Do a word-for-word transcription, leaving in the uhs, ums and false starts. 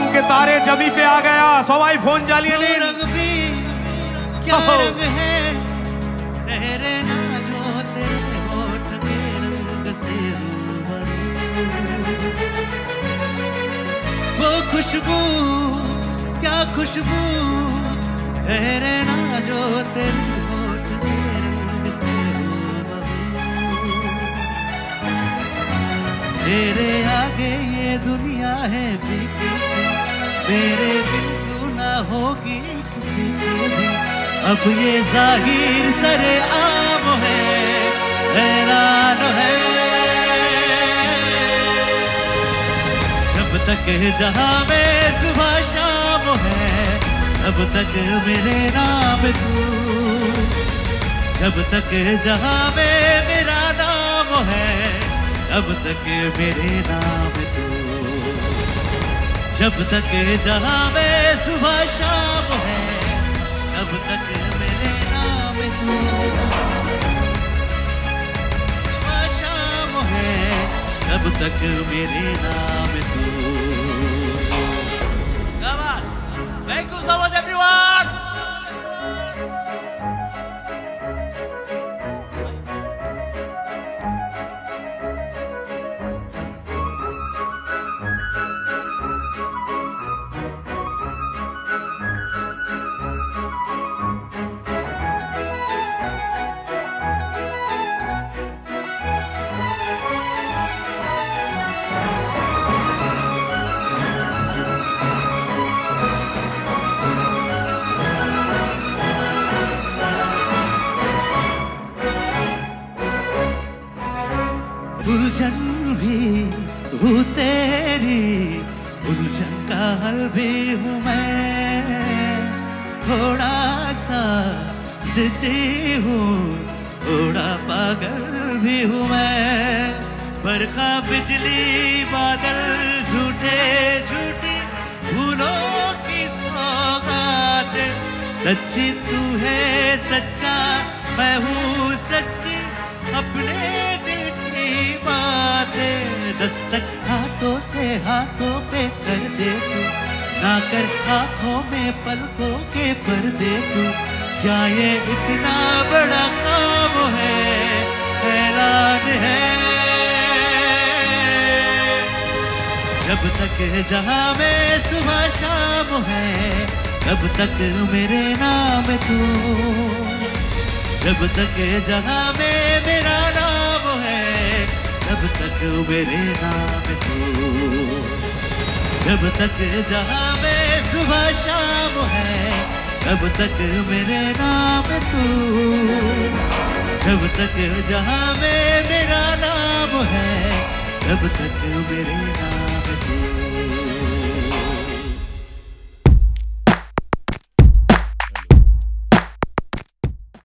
के तारे जमी पे आ गया। सवाई फोन जालिए नहीं। रंग भी क्या रंग है, ठहरे ना जो तेरे होठ के रंग से रूबरू। वो खुशबू क्या खुशबू, ठहरे ना जो तेरे होठ के रंग से रूबरू। तेरे आगे ये दुनिया है फीकी सी, मेरे बिन तू ना होगी किसी की भी। अब ये जाहिर सरे आम है, हैरान है। जब तक जहां में सुबह शाम है, तब तक मेरे नाम तू। जब तक जहां में मेरा नाम है, तब तक मेरे नाम तू। जब तक जहां में सुबह शाम है, तब तक मेरे नाम तू। सुबह शाम है, तब तक मेरे नाम तू। Come on. Thank you so much everyone. उलझन भी हूँ तेरी, उलझन का हल भी हूँ मैं। थोड़ा सा जिद्दी हूँ, थोड़ा पागल भी हूँ मैं। बरखा बिजली बादल झूठे झूठी भूलों की सौगात। सच्ची तू है सच्चा, मैं हूँ सच्ची अपने दिल की बातें। दस्तक हाथों से हाथों पे कर दे तू, ना कर आँखों में पलकों के पर्दे तू। क्या ये इतना बड़ा काम है, हैरान है। जब तक जहां में सुबह शाम है, तब तक मेरे नाम तू। जब तक जहां में मेरा नाम है, तब तक मेरे नाम तू। जब तक जहां में सुबह शाम है, तब तक मेरे नाम तू। जब तक जहां में मेरा नाम है, तब तक मेरे नाम